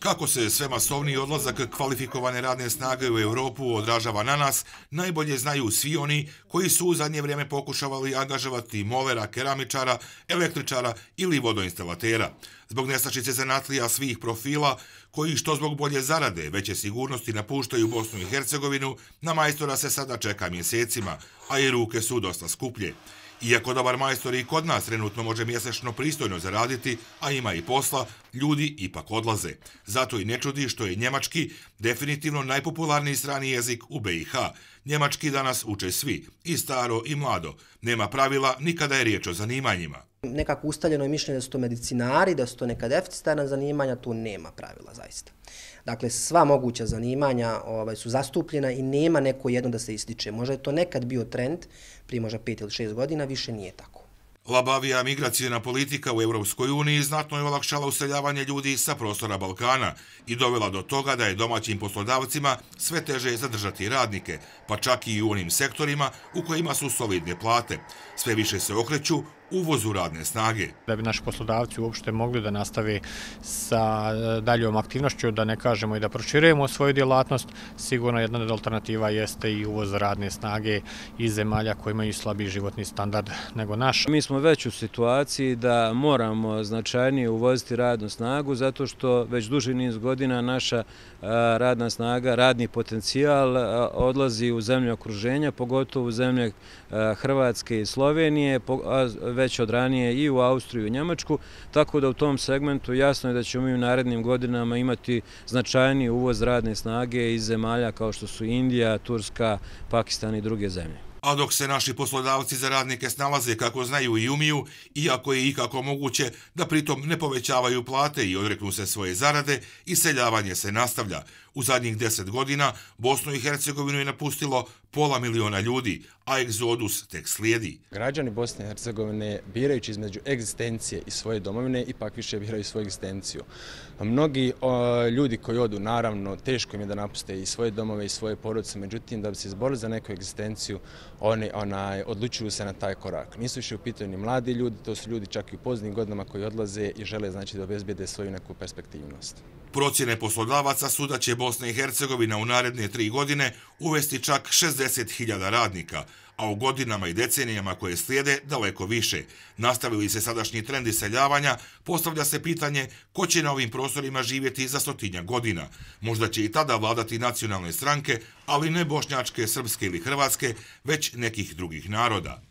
Kako se sve masovniji odlazak kvalifikovane radne snage u Europu odražava na nas, najbolje znaju svi oni koji su u zadnje vrijeme pokušavali angažovati molera, keramičara, električara ili vodoinstalatera. Zbog nestašice zanatlija svih profila, koji što zbog bolje zarade, veće sigurnosti napuštaju Bosnu i Hercegovinu, na majstora se sada čeka mjesecima, a i ruke su dosta skuplje. Iako dobar majstor i kod nas trenutno može mjesečno pristojno zaraditi, a ima i posla, ljudi ipak odlaze. Zato i ne čudi što je njemački definitivno najpopularniji strani jezik u BiH. Njemački danas uče svi, i staro i mlado. Nema pravila ni kada je riječ o zanimanjima. Nekako ustaljeno je mišljenje da su to medicinari, da su to neka deficitarna zanimanja, tu nema pravila zaista. Dakle, sva moguća zanimanja su zastupljena i nema neko jedno da se ističe. Možda je to nekad bio trend, prije možda 5 ili 6 godina, više nije tako. Labavija migracijna politika u Europskoj uniji znatno je olakšala useljavanje ljudi sa prostora Balkana i dovela do toga da je domaćim poslodavcima sve teže zadržati radnike, pa čak i u onim sektorima u kojima su solidne plate. Sve više se okreću uvozu radne snage. Da bi naši poslodavci uopšte mogli da nastave sa daljom aktivnošću, da ne kažemo i da proširujemo svoju djelatnost, sigurno jedna od alternativa jeste i uvoz radne snage iz zemalja koji imaju slabiji životni standard nego naš. Mi smo već u situaciji da moramo značajnije uvoziti radnu snagu zato što već duži niz godina naša radna snaga, radni potencijal odlazi u zemlje okruženja, pogotovo u zemlje Hrvatske i Slovenije, već od ranije i u Austriju i Njemačku, tako da u tom segmentu jasno je da ćemo mi u narednim godinama imati značajniji uvoz radne snage iz zemalja kao što su Indija, Turska, Pakistan i druge zemlje. A dok se naši poslodavci za radnike snalaze kako znaju i umiju, iako je ikako moguće da pritom ne povećavaju plate i odreknu se svoje zarade, iseljavanje se nastavlja. U zadnjih 10 godina Bosnu i Hercegovinu je napustilo 500.000 ljudi, a egzodus tek slijedi. Građani Bosne i Hercegovine, birajući između egzistencije i svoje domovine, ipak više biraju svoju egzistenciju. Mnogi ljudi koji odu, naravno, teško im je da napuste i svoje domove i svoje porodice, međutim, da bi se izborili za neku egzistenciju, oni odlučuju se na taj korak. Nisu više u pitanju ni mladi ljudi, to su ljudi čak i u poznim godinama koji odlaze i žele da obezbijede svoju neku perspektivnost. Procjene poslodavaca su da će Bosna i Hercegovina u naredne 3 godine uvesti čak 60.000 radnika, a u godinama i decenijama koje slijede daleko više. Nastavili se sadašnji trend iseljavanja, postavlja se pitanje ko će na ovim prostorima živjeti za 100 godina. Možda će i tada vladati nacionalne stranke, ali ne bošnjačke, srpske ili hrvatske, već nekih drugih naroda.